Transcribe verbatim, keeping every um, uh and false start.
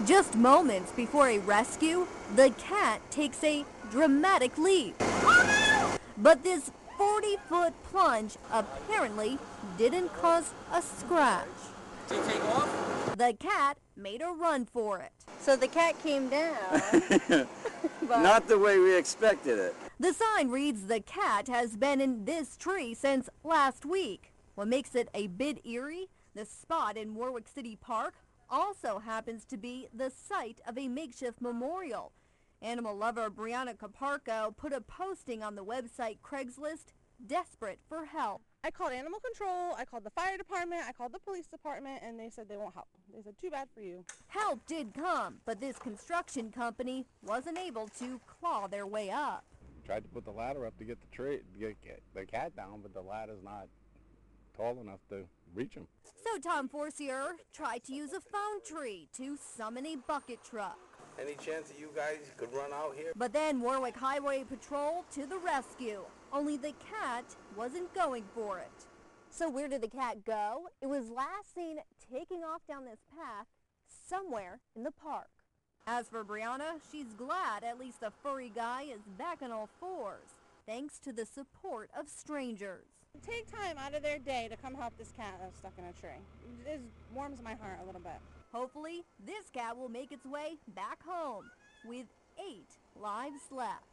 Just moments before a rescue, the cat takes a dramatic leap. But this forty-foot plunge apparently didn't cause a scratch. Did he take off? The cat made a run for it. So the cat came down. but Not the way we expected it. The sign reads the cat has been in this tree since last week. What makes it a bit eerie, the spot in Warwick City Park also happens to be the site of a makeshift memorial. Animal lover Brianna Caparco put a posting on the website Craigslist, desperate for help. I called animal control, I called the fire department, I called the police department, and they said they won't help. They said, too bad for you. Help did come, but this construction company wasn't able to claw their way up. Tried to put the ladder up to get the tree, to get, get the cat down, but the ladder's not tall enough to reach him. So Tom Forcier tried to use a phone tree to summon a bucket truck. Any chance that you guys could run out here? But then Warwick Highway Patrol to the rescue. Only the cat wasn't going for it. So where did the cat go? It was last seen taking off down this path somewhere in the park. As for Brianna, she's glad at least the furry guy is back on all fours, thanks to the support of strangers. Take time out of their day to come help this cat that's stuck in a tree. It warms my heart a little bit. Hopefully, this cat will make its way back home with eight lives left.